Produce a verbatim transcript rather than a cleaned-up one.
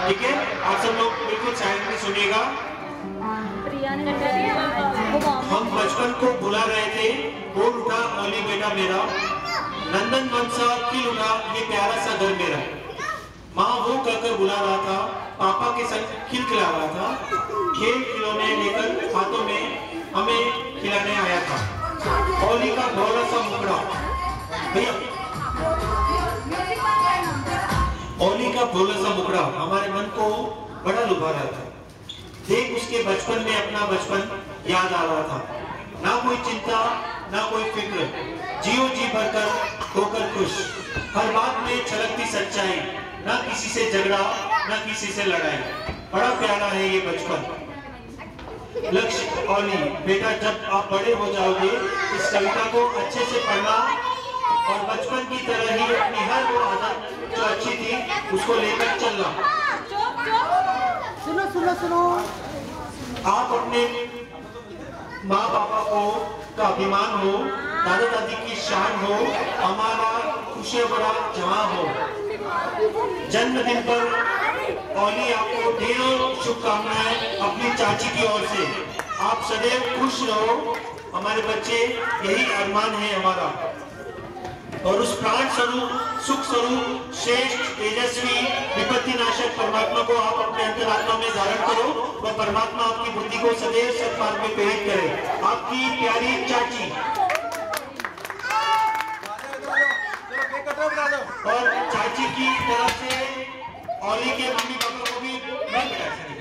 ठीक है, आप सब लोग बिल्कुल साइलेंटली सुनिएगा। हम बचपन को भुला रहे थे, बोल उठा ओली बेटा मेरा, नंदन वन सा खिल उठा ये प्यारा सा घर मेरा। माँ वो कहकर बुला रहा था, पापा के संग खिलखिला रहा था, खेल खिलौने लेकर हाथों में हमें खिलाने आया था। ओली का भोला सा मुखड़ा, भैया ओली का भोला सा मुखड़ा हमारे मन को बड़ा लुभा रहा था। देख उसके बचपन में अपना बचपन याद आ रहा था। ना कोई चिंता ना कोई फिक्र, जियो जी भरकर होकर खुश, हर बात में छलकती सच्चाई, ना किसी से झगड़ा ना किसी से लड़ाई। बड़ा प्यारा है ये बचपन। लक्ष्य ओली बेटा, जब आप बड़े हो जाओगे इस कविता को अच्छे से पढ़ना और बचपन की तरह ही अपनी हर वो आदत जो अच्छी थी उसको लेकर चलना। सुनो सुनो सुनो आप अपने माँ पापा को का अभिमान हो, दादा दादी की शान हो, हमारा खुशियाँ बड़ा जहाँ हो। जन्मदिन पर ओली आपको ढेरों शुभकामनाएं अपनी चाची की ओर से। आप सदैव खुश रहो हमारे बच्चे, यही अरमान है हमारा। और उस प्राण स्वरूप सुख स्वरूप श्रेष्ठ तेजस्वी विपत्ति नाशक परमात्मा को आप अपने अंतरात्मा में धारण करो। वह परमात्मा आपकी बुद्धि को सदैव सत्मार्ग में प्रेरित करे। आपकी प्यारी चाची और चाची की तरफ से ओली के मम्मी पापा को भी